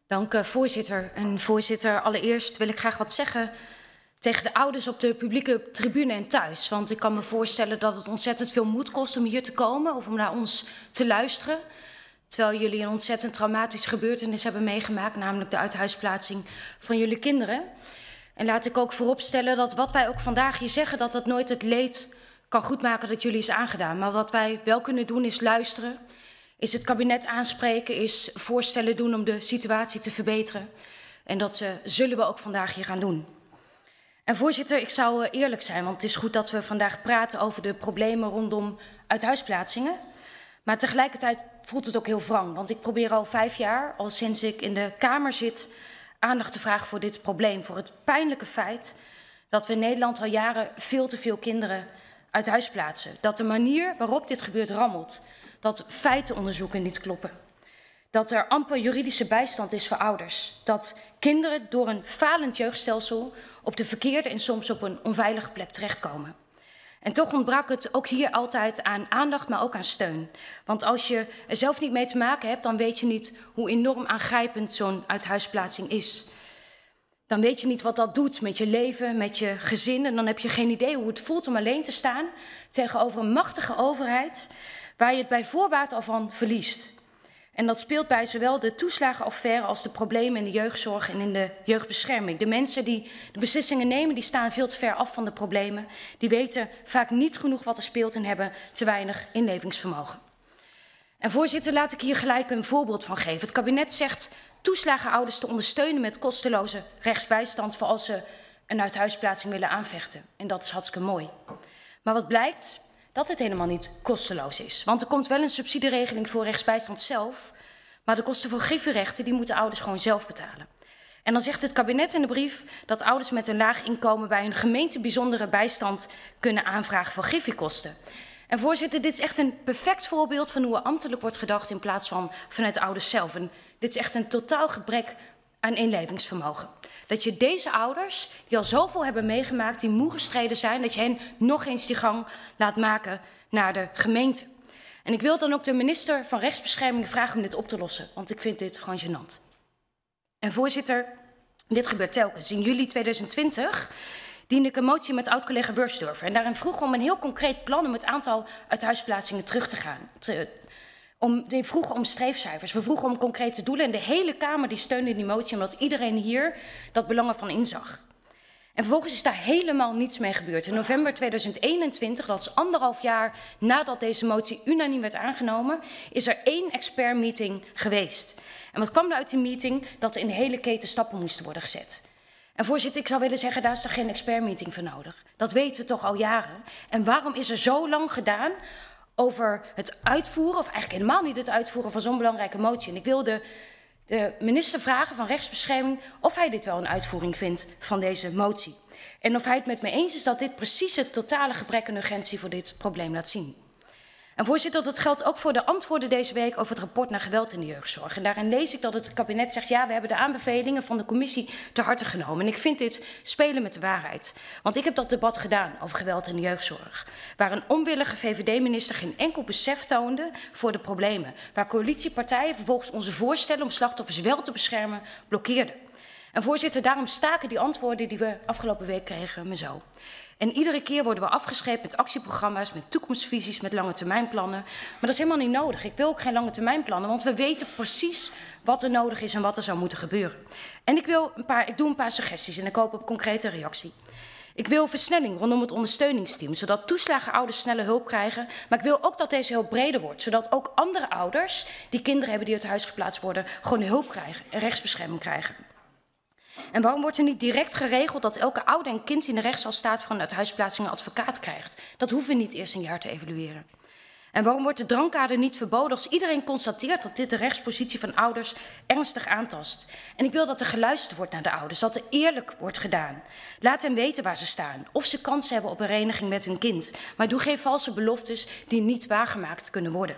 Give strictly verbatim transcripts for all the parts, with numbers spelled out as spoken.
Dank, uh, voorzitter. En voorzitter, allereerst wil ik graag wat zeggen tegen de ouders op de publieke tribune en thuis. Want ik kan me voorstellen dat het ontzettend veel moed kost om hier te komen of om naar ons te luisteren. Terwijl jullie een ontzettend traumatische gebeurtenis hebben meegemaakt, namelijk de uithuisplaatsing van jullie kinderen. En laat ik ook vooropstellen dat wat wij ook vandaag hier zeggen, dat dat nooit het leed kan goedmaken dat jullie is aangedaan. Maar wat wij wel kunnen doen is luisteren, is het kabinet aanspreken, is voorstellen doen om de situatie te verbeteren. En dat uh, zullen we ook vandaag hier gaan doen. En voorzitter, ik zou uh, eerlijk zijn, want het is goed dat we vandaag praten over de problemen rondom uithuisplaatsingen. Maar tegelijkertijd voelt het ook heel wrang, want ik probeer al vijf jaar, al sinds ik in de Kamer zit, aandacht te vragen voor dit probleem. Voor het pijnlijke feit dat we in Nederland al jaren veel te veel kinderen uit huis plaatsen. Dat de manier waarop dit gebeurt rammelt. Dat feitenonderzoeken niet kloppen. Dat er amper juridische bijstand is voor ouders. Dat kinderen door een falend jeugdstelsel op de verkeerde en soms op een onveilige plek terechtkomen. En toch ontbrak het ook hier altijd aan aandacht, maar ook aan steun. Want als je er zelf niet mee te maken hebt, dan weet je niet hoe enorm aangrijpend zo'n uithuisplaatsing is. Dan weet je niet wat dat doet met je leven, met je gezin. En dan heb je geen idee hoe het voelt om alleen te staan tegenover een machtige overheid waar je het bij voorbaat al van verliest. En dat speelt bij zowel de toeslagenaffaire als de problemen in de jeugdzorg en in de jeugdbescherming. De mensen die de beslissingen nemen, die staan veel te ver af van de problemen. Die weten vaak niet genoeg wat er speelt en hebben te weinig inlevingsvermogen. En voorzitter, laat ik hier gelijk een voorbeeld van geven. Het kabinet zegt toeslagenouders te ondersteunen met kosteloze rechtsbijstand voor als ze een uithuisplaatsing willen aanvechten. En dat is hartstikke mooi. Maar wat blijkt? Dat het helemaal niet kosteloos is. Want er komt wel een subsidieregeling voor rechtsbijstand zelf, maar de kosten voor griffierechten die moeten ouders gewoon zelf betalen. En dan zegt het kabinet in de brief dat ouders met een laag inkomen bij een gemeente bijzondere bijstand kunnen aanvragen voor griffiekosten. En voorzitter, dit is echt een perfect voorbeeld van hoe er ambtelijk wordt gedacht in plaats van vanuit de ouders zelf. En dit is echt een totaal gebrek aan inlevingsvermogen. Dat je deze ouders, die al zoveel hebben meegemaakt, die moe gestreden zijn, dat je hen nog eens die gang laat maken naar de gemeente. En ik wil dan ook de minister van Rechtsbescherming vragen om dit op te lossen, want ik vind dit gewoon gênant. En voorzitter, dit gebeurt telkens. In juli tweeduizend twintig diende ik een motie met oud-collega Wursdorfer. En daarin vroeg om een heel concreet plan om het aantal uithuisplaatsingen terug te gaan. Te, Om, die vroegen om streefcijfers, we vroegen om concrete doelen en de hele Kamer die steunde die motie omdat iedereen hier dat belang ervan inzag. En vervolgens is daar helemaal niets mee gebeurd. In november tweeduizend eenentwintig, dat is anderhalf jaar nadat deze motie unaniem werd aangenomen, is er één expertmeeting geweest. En wat kwam er uit die meeting? Dat er in de hele keten stappen moesten worden gezet. En voorzitter, ik zou willen zeggen, daar is toch geen expertmeeting voor nodig. Dat weten we toch al jaren. En waarom is er zo lang gedaan over het uitvoeren, of eigenlijk helemaal niet het uitvoeren van zo'n belangrijke motie? En ik wil de, de minister vragen van Rechtsbescherming of hij dit wel een uitvoering vindt van deze motie. En of hij het met me eens is dat dit precies het totale gebrek aan urgentie voor dit probleem laat zien. En voorzitter, dat geldt ook voor de antwoorden deze week over het rapport naar geweld in de jeugdzorg. En daarin lees ik dat het kabinet zegt, ja, we hebben de aanbevelingen van de commissie ter harte genomen. En ik vind dit spelen met de waarheid. Want ik heb dat debat gedaan over geweld in de jeugdzorg. Waar een onwillige V V D-minister geen enkel besef toonde voor de problemen. Waar coalitiepartijen vervolgens onze voorstellen om slachtoffers wel te beschermen blokkeerden. En voorzitter, daarom staken die antwoorden die we afgelopen week kregen me zo. En iedere keer worden we afgescheept met actieprogramma's, met toekomstvisies, met lange termijnplannen. Maar dat is helemaal niet nodig. Ik wil ook geen lange termijnplannen, want we weten precies wat er nodig is en wat er zou moeten gebeuren. En ik, wil een paar, ik doe een paar suggesties en ik hoop op concrete reactie. Ik wil versnelling rondom het ondersteuningsteam, zodat toeslagenouders sneller hulp krijgen. Maar ik wil ook dat deze hulp breder wordt, zodat ook andere ouders die kinderen hebben die uit huis geplaatst worden, gewoon hulp krijgen en rechtsbescherming krijgen. En waarom wordt er niet direct geregeld dat elke ouder en kind die in de rechtszaal staat voor een uithuisplaatsing een advocaat krijgt? Dat hoeven we niet eerst een jaar te evalueren. En waarom wordt de drankkader niet verboden als iedereen constateert dat dit de rechtspositie van ouders ernstig aantast? En ik wil dat er geluisterd wordt naar de ouders, dat er eerlijk wordt gedaan. Laat hen weten waar ze staan, of ze kans hebben op een hereniging met hun kind. Maar doe geen valse beloftes die niet waargemaakt kunnen worden.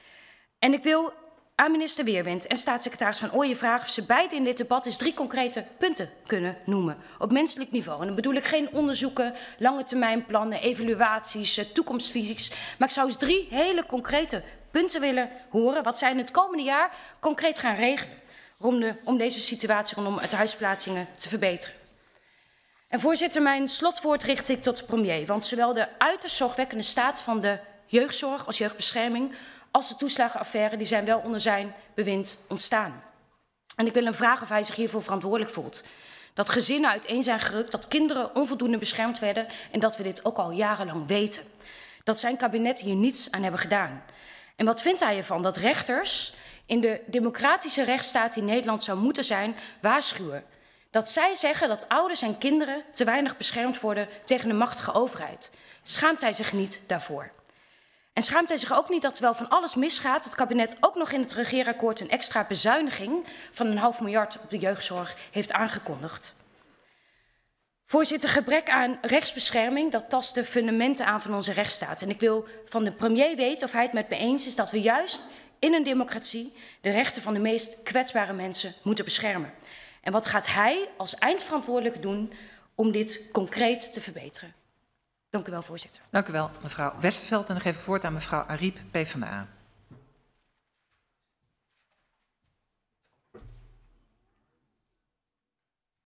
En ik wil aan minister Weerwind en staatssecretaris Van Ooyen vragen of ze beide in dit debat eens drie concrete punten kunnen noemen. Op menselijk niveau. En dan bedoel ik geen onderzoeken, lange termijnplannen, evaluaties, toekomstvisies. Maar ik zou eens drie hele concrete punten willen horen wat zij in het komende jaar concreet gaan regelen. om, de, om deze situatie rondom uithuisplaatsingen te verbeteren. En voorzitter, mijn slotwoord richt ik tot de premier. Want zowel de uiterst zorgwekkende staat van de jeugdzorg als jeugdbescherming als de toeslagenaffaire, die zijn wel onder zijn bewind ontstaan. En ik wil hem vragen of hij zich hiervoor verantwoordelijk voelt. Dat gezinnen uiteen zijn gerukt, dat kinderen onvoldoende beschermd werden en dat we dit ook al jarenlang weten. Dat zijn kabinet hier niets aan hebben gedaan. En wat vindt hij ervan dat rechters in de democratische rechtsstaat die Nederland zou moeten zijn, waarschuwen? Dat zij zeggen dat ouders en kinderen te weinig beschermd worden tegen de machtige overheid. Schaamt hij zich niet daarvoor? En schaamt hij zich ook niet dat terwijl van alles misgaat, het kabinet ook nog in het regeerakkoord een extra bezuiniging van een half miljard op de jeugdzorg heeft aangekondigd? Voorzitter, gebrek aan rechtsbescherming, dat tast de fundamenten aan van onze rechtsstaat. En ik wil van de premier weten of hij het met me eens is dat we juist in een democratie de rechten van de meest kwetsbare mensen moeten beschermen. En wat gaat hij als eindverantwoordelijke doen om dit concreet te verbeteren? Dank u wel, voorzitter. Dank u wel, mevrouw Westerveld. En dan geef ik woord aan mevrouw Ariep, PvdA.